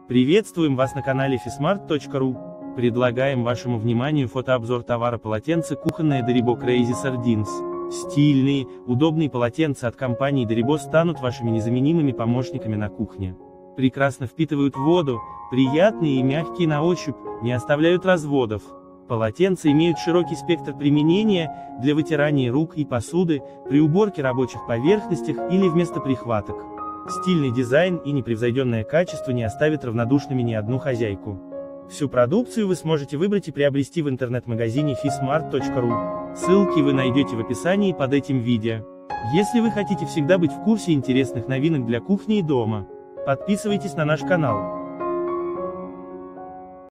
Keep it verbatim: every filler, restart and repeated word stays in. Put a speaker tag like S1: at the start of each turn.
S1: Приветствуем вас на канале фисмарт точка ру. Предлагаем вашему вниманию фотообзор товара полотенце кухонное Deribo Crazy Sardines. Стильные, удобные полотенца от компании Deribo станут вашими незаменимыми помощниками на кухне. Прекрасно впитывают воду, приятные и мягкие на ощупь, не оставляют разводов. Полотенца имеют широкий спектр применения для вытирания рук и посуды, при уборке рабочих поверхностях или вместо прихваток. Стильный дизайн и непревзойденное качество не оставят равнодушными ни одну хозяйку. Всю продукцию вы сможете выбрать и приобрести в интернет-магазине фисмарт точка ру. Ссылки вы найдете в описании под этим видео. Если вы хотите всегда быть в курсе интересных новинок для кухни и дома, подписывайтесь на наш канал.